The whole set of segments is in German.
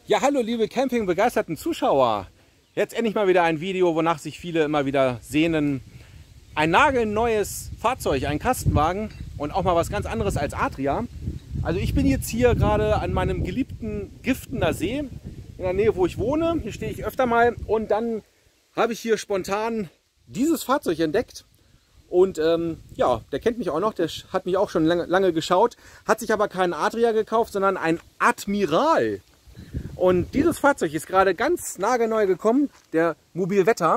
Ja, hallo liebe campingbegeisterten Zuschauer. Jetzt endlich mal wieder ein Video, wonach sich viele immer wieder sehnen. Ein nagelneues Fahrzeug, ein Kastenwagen und auch mal was ganz anderes als Adria. Also ich bin jetzt hier gerade an meinem geliebten Giftener See, in der Nähe, wo ich wohne. Hier stehe ich öfter mal und dann habe ich hier spontan dieses Fahrzeug entdeckt. Und ja, der kennt mich auch noch, der hat mich auch schon lange geschaut, hat sich aber keinen Adria gekauft, sondern ein Admiral. Und dieses Fahrzeug ist gerade ganz nagelneu gekommen, der Mobilvetta.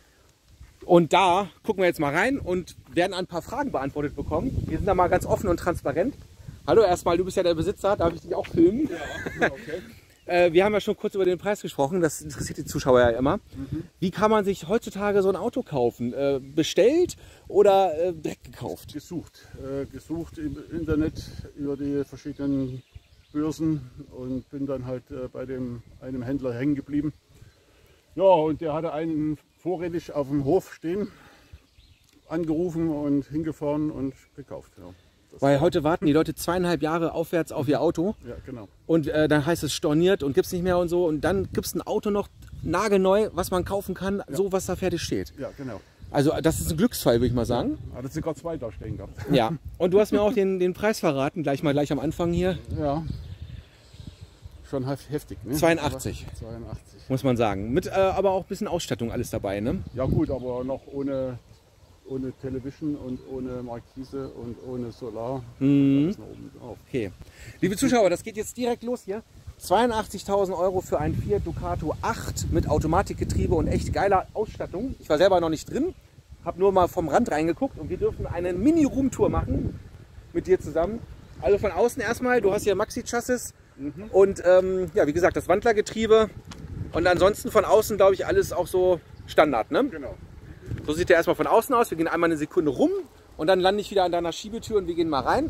Und da gucken wir jetzt mal rein und werden ein paar Fragen beantwortet bekommen. Wir sind da mal ganz offen und transparent. Hallo erstmal, du bist ja der Besitzer, darf ich dich auch filmen? Ja, okay. Wir haben ja schon kurz über den Preis gesprochen, das interessiert die Zuschauer ja immer. Wie kann man sich heutzutage so ein Auto kaufen? Bestellt oder direkt gekauft? Gesucht. Gesucht im Internet über die verschiedenen Börsen und bin dann halt bei einem Händler hängen geblieben. Ja, und der hatte einen vorrätig auf dem Hof stehen, angerufen und hingefahren und gekauft. Ja. Weil heute warten die Leute 2,5 Jahre aufwärts auf ihr Auto. Ja, genau. Und dann heißt es storniert und gibt es nicht mehr und so. Und dann gibt es ein Auto noch nagelneu, was man kaufen kann, ja. So was da fertig steht. Ja, genau. Also das ist ein Glücksfall, würde ich mal sagen. Ja, hat sogar 2 da stehen gehabt. Ja, und du hast mir auch den Preis verraten, gleich am Anfang hier. Ja, schon heftig, ne? 82. 82. Muss man sagen. Mit aber auch ein bisschen Ausstattung alles dabei, ne? Ja gut, aber noch ohne Television und ohne Markise und ohne Solar. Alles nach oben drauf. Okay. Liebe Zuschauer, das geht jetzt direkt los hier. 82.000 Euro für ein Fiat Ducato 8 mit Automatikgetriebe und echt geiler Ausstattung. Ich war selber noch nicht drin, habe nur mal vom Rand reingeguckt und wir dürfen eine Mini-Roomtour machen mit dir zusammen. Also von außen erstmal, du hast hier Maxi-Chassis und ja, wie gesagt, das Wandlergetriebe und ansonsten von außen, glaube ich, alles auch so Standard, ne? Genau. So sieht der erstmal von außen aus. Wir gehen einmal eine Sekunde rum und dann lande ich wieder an deiner Schiebetür und wir gehen mal rein.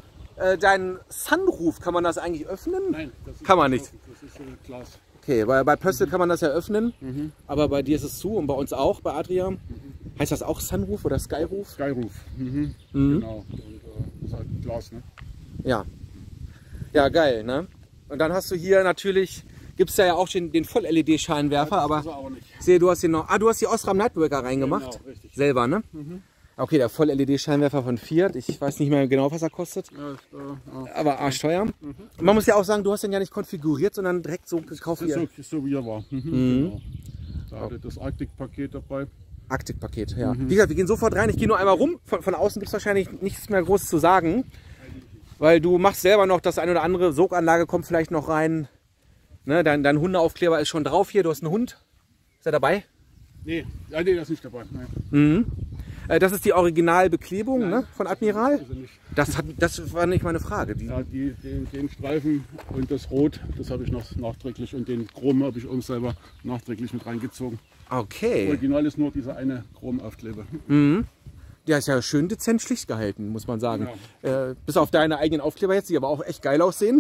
Dein Sunroof, kann man das eigentlich öffnen? Nein, das ist kann man nicht. Das ist Glas. Okay, bei Pössl kann man das ja öffnen, aber bei dir ist es zu und bei uns auch, bei Adria. Heißt das auch Sunroof oder Skyroof? Skyroof. Genau. Und das ist halt Glas, ne? Ja. Ja, geil, ne? Und dann hast du hier natürlich, gibt es ja auch den Voll-LED-Scheinwerfer, aber ich sehe, du hast hier noch, du hast die Osram Nightbreaker reingemacht. Genau, richtig. Selber, ne? Okay, der Voll-LED-Scheinwerfer von Fiat. Ich weiß nicht mehr genau, was er kostet. Ja, aber arschteuer. Und man muss ja auch sagen, du hast den ja nicht konfiguriert, sondern direkt so gekauft. So wie er war. Genau. Da hatte das Arctic-Paket dabei. Arctic-Paket, ja. Wie gesagt, wir gehen sofort rein. Ich gehe nur einmal rum. Von außen gibt es wahrscheinlich nichts mehr groß zu sagen. Weil du machst selber noch das eine oder andere. Soganlage kommt vielleicht noch rein. Ne, dein Hundeaufkleber ist schon drauf hier. Du hast einen Hund. Ist er dabei? Nee, der ist nicht dabei. Nein. Das ist die Originalbeklebung, ne, von Admiral. Ist er nicht. Das war nicht meine Frage. Ja, den Streifen und das Rot, das habe ich noch nachträglich und den Chrom habe ich uns selber nachträglich mit reingezogen. Okay. Original ist nur dieser eine Chromaufkleber. Der ist ja schön dezent schlicht gehalten, muss man sagen. Ja. Bis auf deine eigenen Aufkleber jetzt, die aber auch echt geil aussehen.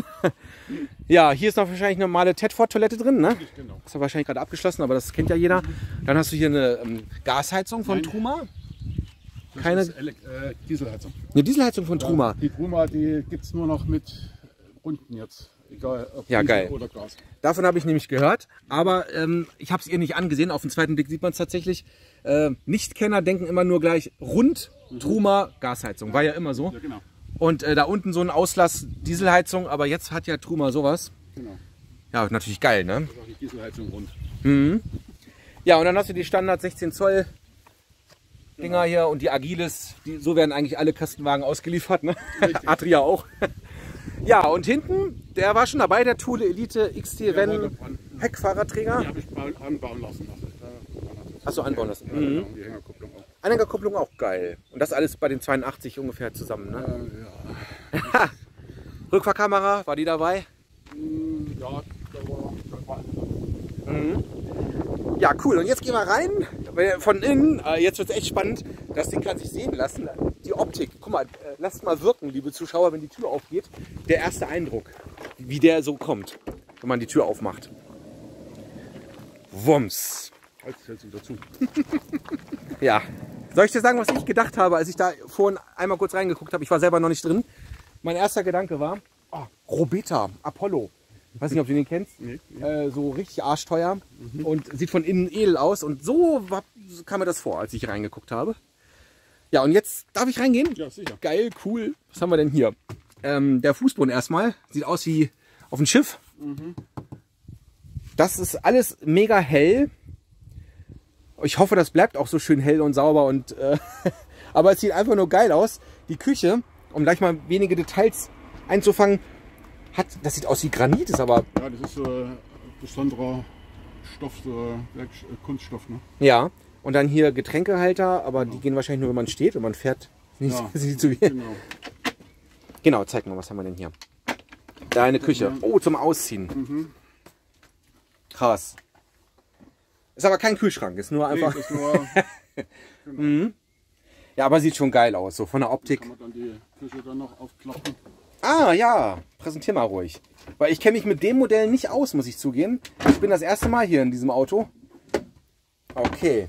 Ja, hier ist noch wahrscheinlich eine normale Tedford-Toilette drin, ne? Genau. Ist ja wahrscheinlich gerade abgeschlossen, aber das kennt ja jeder. Dann hast du hier eine Gasheizung von Truma. Keine Dieselheizung. Eine Dieselheizung von Truma. Die Truma, die gibt es nur noch mit Runden jetzt. Egal ob ja, Diesel geil. Oder Gas. Davon habe ich nämlich gehört, aber ich habe es ihr nicht angesehen. Auf den zweiten Blick sieht man es tatsächlich. Nichtkenner denken immer nur gleich rund, Truma, Gasheizung. War ja immer so. Ja, genau. Und da unten so ein Auslass Dieselheizung, aber jetzt hat ja Truma sowas. Genau. Ja, natürlich geil, ne? Das ist auch die Dieselheizung rund. Ja, und dann hast du die Standard 16 Zoll Dinger hier und die Agilis, so werden eigentlich alle Kastenwagen ausgeliefert, ne? Adria auch. Ja, und hinten, der war schon dabei, der Thule Elite XT Van Heckfahrradträger. Die habe ich anbauen lassen. Achso, anbauen lassen. Ja, genau, die Hängerkupplung auch. Anhängerkupplung auch geil. Und das alles bei den 82 ungefähr zusammen, ne? Ja. Rückfahrkamera, war die dabei? Ja, da war alles. Ja, cool. Und jetzt gehen wir rein. Von innen, jetzt wird es echt spannend. Das Ding kann sich sehen lassen. Die Optik, guck mal, lasst mal wirken, liebe Zuschauer, wenn die Tür aufgeht. Der erste Eindruck, wie der so kommt, wenn man die Tür aufmacht. Wumms. Jetzt wieder zu. Ja. Soll ich dir sagen, was ich gedacht habe, als ich da vorhin einmal kurz reingeguckt habe? Ich war selber noch nicht drin. Mein erster Gedanke war, oh, Robeta, Apollo. Weiß nicht, ob du den kennst. Nee. So richtig arschteuer und sieht von innen edel aus. Und so kam mir das vor, als ich reingeguckt habe. Ja, und jetzt darf ich reingehen? Ja, sicher. Geil, cool. Was haben wir denn hier? Der Fußboden erstmal. Sieht aus wie auf ein Schiff. Das ist alles mega hell. Ich hoffe, das bleibt auch so schön hell und sauber. Und, aber es sieht einfach nur geil aus. Die Küche, um gleich mal wenige Details einzufangen, das sieht aus wie Granit, ist aber... Ja, das ist so besonderer Stoff, so Kunststoff. Ne? Ja, und dann hier Getränkehalter, aber die gehen wahrscheinlich nur, wenn man steht und man fährt nicht zu viel. Genau, zeig mal, was haben wir denn hier? Deine Küche. Oh, zum Ausziehen. Krass. Ist aber kein Kühlschrank, ist nur einfach... Nee, ist nur, genau. Ja, aber sieht schon geil aus, so von der Optik. Kann man dann die Küche dann noch aufklappen. Ah, ja, präsentier mal ruhig. Weil ich kenne mich mit dem Modell nicht aus, muss ich zugeben. Ich bin das erste Mal hier in diesem Auto. Okay.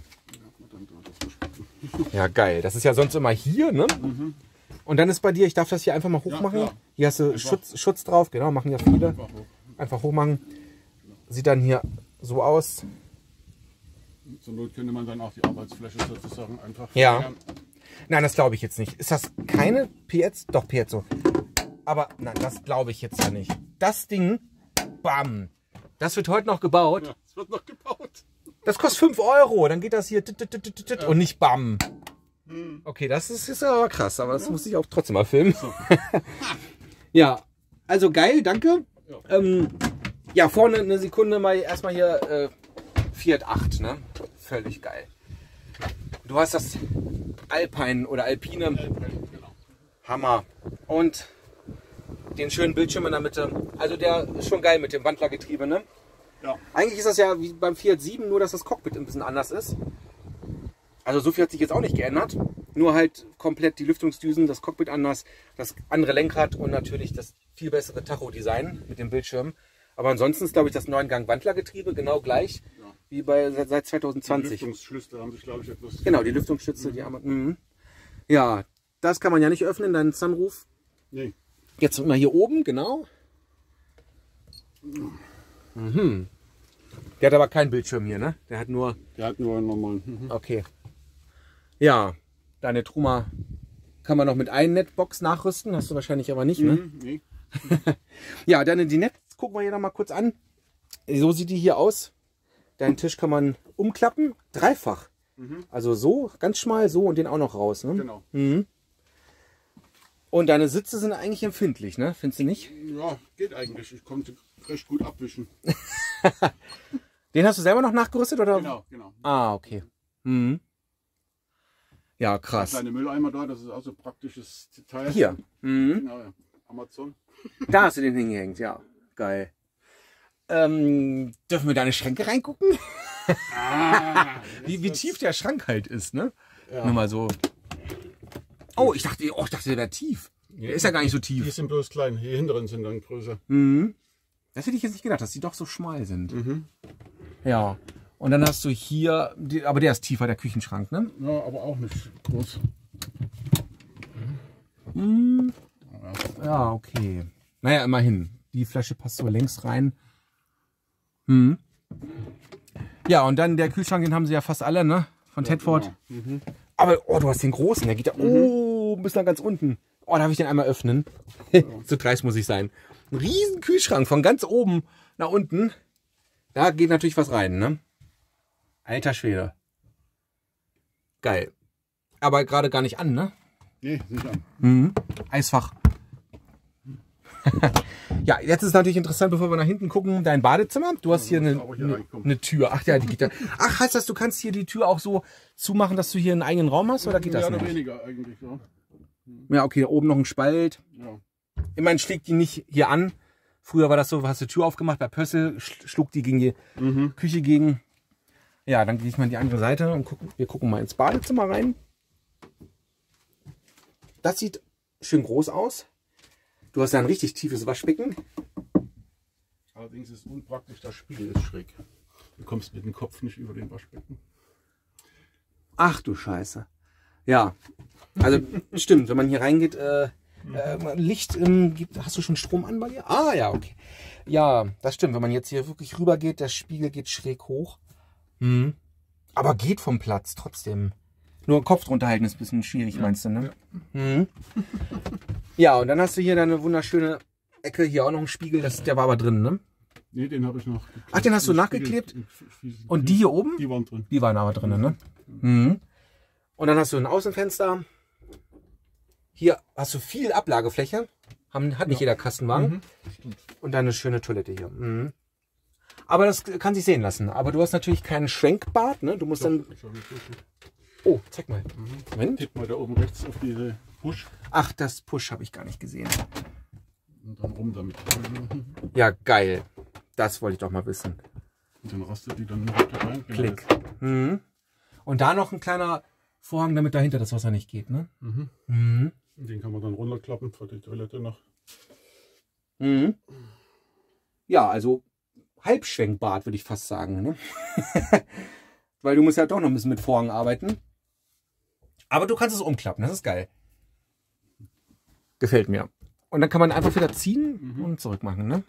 Ja, geil. Das ist ja sonst immer hier, ne? Und dann ist bei dir, ich darf das hier einfach mal hoch machen. Ja. Hier hast du Schutz drauf, genau, machen ja viele. Einfach hoch machen. Sieht dann hier so aus. Zur Not könnte man dann auch die Arbeitsfläche sozusagen einfach... Ja. Nein, das glaube ich jetzt nicht. Ist das keine Piezo? Doch, Piezo. Aber nein, das glaube ich jetzt ja nicht. Das Ding, bam, das wird heute noch gebaut. Ja, es wird noch gebaut. Das kostet 5 Euro. Dann geht das hier und nicht bam. Okay, das ist aber krass, aber das muss ich auch trotzdem mal filmen. So. Ja, also geil, danke. Ja, vorne eine Sekunde mal erstmal hier Fiat 8, ne? Völlig geil. Du hast das Alpine oder Alpine. Genau. Hammer. Und den schönen Bildschirm in der Mitte. Also der ist schon geil mit dem Wandlergetriebe, ne? Ja. Eigentlich ist das ja wie beim Fiat 7, nur dass das Cockpit ein bisschen anders ist. Also so viel hat sich jetzt auch nicht geändert. Nur halt komplett die Lüftungsdüsen, das Cockpit anders, das andere Lenkrad und natürlich das viel bessere Tacho-Design mit dem Bildschirm. Aber ansonsten ist, glaube ich, das 9-Gang-Wandlergetriebe genau gleich wie seit 2020. Die Lüftungsschlüssel haben sich, glaube ich, etwas... Genau, die Lüftungsschütze, die haben... Ja, das kann man ja nicht öffnen, deinen Sunroof. Nee. Jetzt mal hier oben, genau. Der hat aber keinen Bildschirm hier, ne? Der hat nur... Der hat nur einen normalen... Okay. Ja, deine Truma kann man noch mit einer Netbox nachrüsten, hast du wahrscheinlich aber nicht, ne? Nee. Ja, die Net gucken wir hier noch mal kurz an. So sieht die hier aus. Deinen Tisch kann man umklappen, dreifach. Also so, ganz schmal, so und den auch noch raus, ne? Genau. Und deine Sitze sind eigentlich empfindlich, ne? Findest du nicht? Ja, geht eigentlich. Ich konnte recht gut abwischen. Den hast du selber noch nachgerüstet, oder? Genau. Ah, okay. Ja, krass. Kleine Mülleimer da, das ist auch so ein praktisches Detail. Hier. Genau, ja. Amazon. Da hast du den hingehängt, ja. Geil. Dürfen wir deine Schränke reingucken? Wie tief der Schrank halt ist, ne? Ja. Nur mal so. Oh, ich dachte, der wäre tief. Der ist ja gar nicht so Die tief. sind bloß klein. Hier hinteren sind dann größer. Das hätte ich jetzt nicht gedacht, dass die doch so schmal sind. Ja. Und dann hast du hier, aber der ist tiefer, der Küchenschrank, ne? Ja, aber auch nicht groß. Ja, okay. Naja, immerhin. Die Flasche passt so längs rein. Ja, und dann der Kühlschrank, den haben sie ja fast alle, ne? Von Tedford. Genau. Aber, oh, du hast den großen, der geht da, bis nach ganz unten. Oh, darf ich den einmal öffnen? So dreist muss ich sein. Ein riesen Kühlschrank von ganz oben nach unten. Da geht natürlich was rein, ne? Alter Schwede. Geil. Aber gerade gar nicht an, ne? Nee, nicht an. Eisfach. Ja, jetzt ist natürlich interessant, bevor wir nach hinten gucken, dein Badezimmer. Du hast hier eine Tür. Ach ja, die geht da. Ach, heißt das, du kannst hier die Tür auch so zumachen, dass du hier einen eigenen Raum hast? Oder geht das mehr nicht? oder weniger eigentlich, ja. Ja, okay, da oben noch ein Spalt. Ja. Immerhin schlägt die nicht hier an. Früher war das so, hast du die Tür aufgemacht, bei Pössl schlug die gegen die Küche gegen. Ja, dann gehe ich mal in die andere Seite und wir gucken mal ins Badezimmer rein. Das sieht schön groß aus. Du hast ja ein richtig tiefes Waschbecken. Allerdings ist es unpraktisch, das Spiegel ist schräg. Du kommst mit dem Kopf nicht über den Waschbecken. Ach du Scheiße. Ja, also stimmt, wenn man hier reingeht, Licht, hast du schon Strom an bei dir? Ah ja, okay. Ja, das stimmt. Wenn man jetzt hier wirklich rüber geht, der Spiegel geht schräg hoch. Aber geht vom Platz trotzdem. Nur Kopf drunter halten ist ein bisschen schwierig, meinst du, ne? Ja. Ja, und dann hast du hier deine wunderschöne Ecke. Hier auch noch einen Spiegel. Der war aber drin, ne? Ne, den habe ich noch. Ach, den hast du nachgeklebt? Und die hier oben? Die waren drin. Die waren aber drin, ne? Und dann hast du ein Außenfenster. Hier hast du viel Ablagefläche. Hat nicht jeder Kastenwagen. Und dann eine schöne Toilette hier. Aber das kann sich sehen lassen. Aber du hast natürlich keinen Schwenkbad, ne? Du musst dann... Oh, zeig mal. Moment. Tipp mal da oben rechts auf diese Push. Ach, das Push habe ich gar nicht gesehen. Und dann rum damit. Ja, geil. Das wollte ich doch mal wissen. Und dann rastet die dann direkt rein. Klick. Und da noch ein kleiner Vorhang, damit dahinter das Wasser nicht geht, ne? Den kann man dann runterklappen für die Toilette noch. Ja, also Halbschwenkbad würde ich fast sagen, ne? Weil du musst ja doch noch ein bisschen mit Vorhang arbeiten. Aber du kannst es umklappen, das ist geil. Gefällt mir. Und dann kann man einfach wieder ziehen und zurück machen, ne?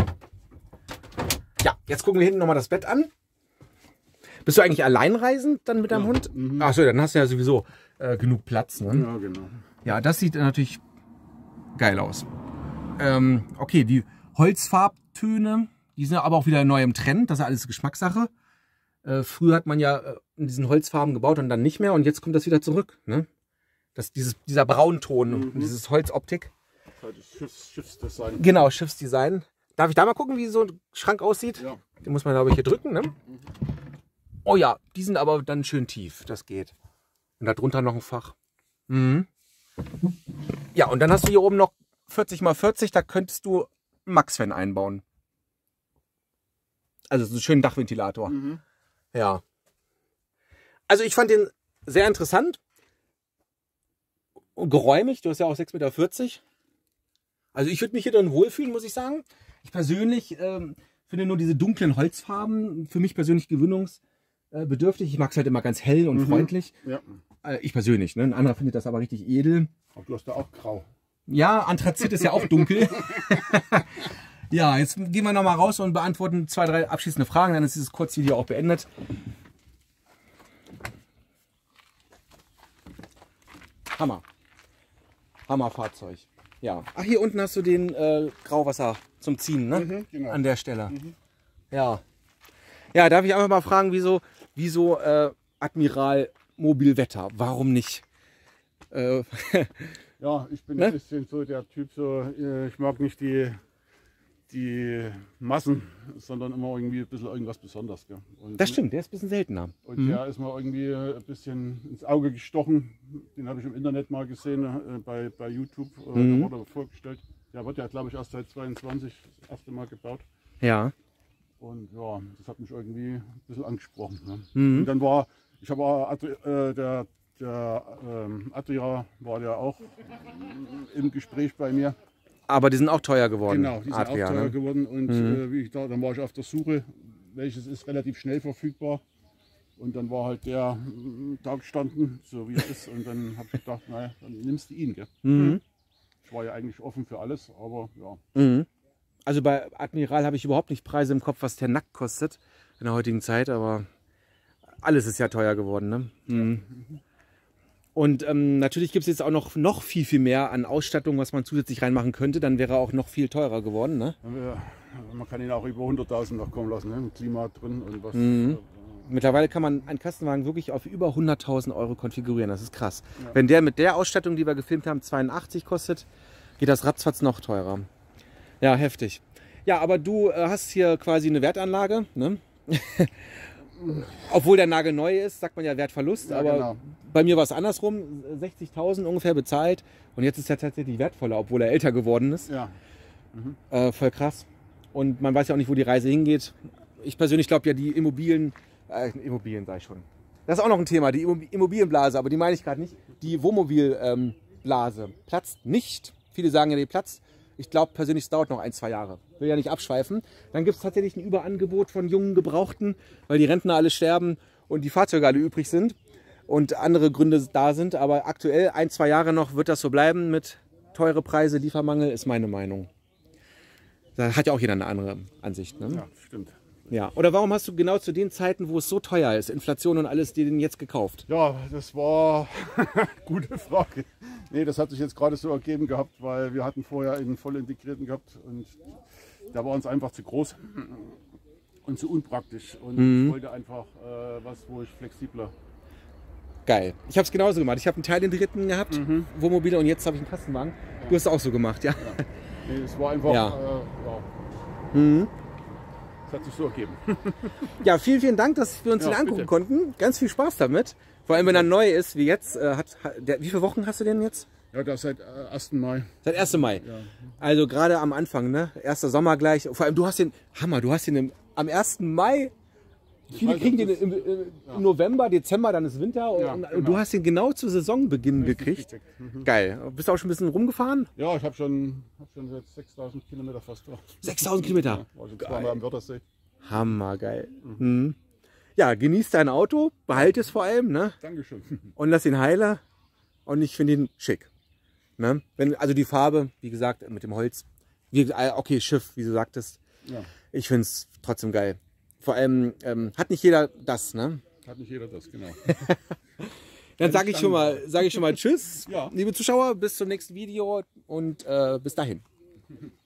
Ja, jetzt gucken wir hinten nochmal das Bett an. Bist du eigentlich alleinreisend dann mit deinem Hund? Achso, dann hast du ja sowieso genug Platz, ne? Ja, genau. Ja, das sieht natürlich geil aus. Okay, die Holzfarbtöne, die sind aber auch wieder neu im Trend. Das ist alles Geschmackssache. Früher hat man ja in diesen Holzfarben gebaut und dann nicht mehr. Und jetzt kommt das wieder zurück. Ne? Dieser Braunton und dieses Holzoptik. Das Schiffsdesign. Genau, Schiffsdesign. Darf ich da mal gucken, wie so ein Schrank aussieht? Ja. Den muss man, glaube ich, hier drücken. Ne? Oh ja, die sind aber dann schön tief. Das geht. Und darunter noch ein Fach. Ja, und dann hast du hier oben noch 40 x 40. Da könntest du einen Max-Fan einbauen. Also so einen schönen Dachventilator. Ja. Also ich fand den sehr interessant. Und geräumig. Du hast ja auch 6,40 Meter. Also ich würde mich hier dann wohlfühlen, muss ich sagen. Ich persönlich finde nur diese dunklen Holzfarben für mich persönlich gewöhnungsbedürftig. Ich mag es halt immer ganz hell und freundlich. Ja. Ich persönlich. Ne? Ein anderer findet das aber richtig edel. Aber du hast da auch grau. Ja, Anthrazit ist ja auch dunkel. Ja, jetzt gehen wir noch mal raus und beantworten 2, 3 abschließende Fragen. Dann ist dieses Kurzvideo auch beendet. Hammer. Hammerfahrzeug. Ja. Ach, hier unten hast du den Grauwasser zum Ziehen, ne? Genau. An der Stelle. Ja. Ja, darf ich einfach mal fragen, wieso Admiral Mobilwetter? Warum nicht? Ja, ich bin ein bisschen so der Typ, ich mag nicht die Massen, sondern immer irgendwie ein bisschen irgendwas Besonderes. Gell? Und das stimmt, der ist ein bisschen seltener. Und der ist mir irgendwie ein bisschen ins Auge gestochen. Den habe ich im Internet mal gesehen, bei YouTube, da wurde er vorgestellt. Der wird ja, glaube ich, erst seit 22 das erste Mal gebaut. Ja. Und ja, das hat mich irgendwie ein bisschen angesprochen. Ne? Und dann der Adria war ja auch im Gespräch bei mir. Aber die sind auch teuer geworden. Genau, die sind Adria, auch teuer geworden. Und dann war ich auf der Suche, welches ist relativ schnell verfügbar. Und dann war halt der da gestanden, so wie er ist. Und dann habe ich gedacht, naja, dann nimmst du ihn. Gell? Ich war ja eigentlich offen für alles, aber ja. Also bei Admiral habe ich überhaupt nicht Preise im Kopf, was der nackt kostet in der heutigen Zeit. Aber alles ist ja teuer geworden. Ne? Und natürlich gibt es jetzt auch noch viel mehr an Ausstattung, was man zusätzlich reinmachen könnte. Dann wäre er auch noch viel teurer geworden. Ne? Man kann ihn auch über 100.000 noch kommen lassen, ne? Mit Klima drin und was. Mittlerweile kann man einen Kastenwagen wirklich auf über 100.000 Euro konfigurieren. Das ist krass. Ja. Wenn der mit der Ausstattung, die wir gefilmt haben, 82 kostet, geht das ratzfatz noch teurer. Ja, heftig. Ja, aber du hast hier quasi eine Wertanlage. Ne? Obwohl der Nagel neu ist, sagt man ja Wertverlust. Ja, aber genau. Bei mir war es andersrum. 60.000 ungefähr bezahlt. Und jetzt ist er tatsächlich wertvoller, obwohl er älter geworden ist. Ja. Voll krass. Und man weiß ja auch nicht, wo die Reise hingeht. Ich persönlich glaube ja, die Immobilien sage ich schon. Das ist auch noch ein Thema, die Immobilienblase, aber die meine ich gerade nicht. Die Wohnmobilblase platzt nicht. Viele sagen ja, die platzt. Ich glaube persönlich, es dauert noch 1, 2 Jahre. Will ja nicht abschweifen. Dann gibt es tatsächlich ein Überangebot von jungen Gebrauchten, weil die Rentner alle sterben und die Fahrzeuge alle übrig sind und andere Gründe da sind. Aber aktuell 1, 2 Jahre noch wird das so bleiben mit teure Preise, Liefermangel, ist meine Meinung. Da hat ja auch jeder eine andere Ansicht. Ne? Ja, stimmt. Ja. Oder warum hast du genau zu den Zeiten, wo es so teuer ist, Inflation und alles, dir den jetzt gekauft? Ja, das war gute Frage. Nee, das hat sich jetzt gerade so ergeben gehabt, weil wir hatten vorher einen voll integrierten gehabt und der war uns einfach zu groß und zu unpraktisch. Und ich wollte einfach was, wo ich flexibler. Geil. Ich habe es genauso gemacht. Ich habe einen Teilintegrierten gehabt, Wohnmobile, und jetzt habe ich einen Kastenwagen. Du hast es auch so gemacht, ja? Nee, es war einfach, Ja. Es hat sich so ergeben. Ja, vielen, vielen Dank, dass wir uns den angucken bitte. konnten. Ganz viel Spaß damit. Vor allem, wenn er neu ist, wie jetzt. Wie viele Wochen hast du den jetzt? Ja, das seit 1. Mai. Seit 1. Mai. Ja. Also gerade am Anfang, ne? 1. Sommer gleich. Vor allem, du hast den, Hammer, du hast den am 1. Mai. Viele weiß, kriegen ob den im November, Dezember, dann ist Winter. Ja, und genau. du hast den genau zu Saisonbeginn gekriegt. Richtig. Geil. Bist du auch schon ein bisschen rumgefahren? Ja, ich habe schon jetzt 6000 Kilometer fast drauf. 6000 Kilometer. Ja, war schon zweimal am Wörthersee. Hammergeil. Mhm. Ja, genieß dein Auto, behalte es vor allem, ne? Dankeschön. Und lass ihn heile. Und ich finde ihn schick. Ne? Also die Farbe, wie gesagt, mit dem Holz. Okay, Schiff, wie du sagtest. Ja, Ich finde es trotzdem geil. Vor allem hat nicht jeder das, ne? hat nicht jeder das, genau. Dann sage ich schon mal Tschüss, Ja. liebe Zuschauer, bis zum nächsten Video und bis dahin.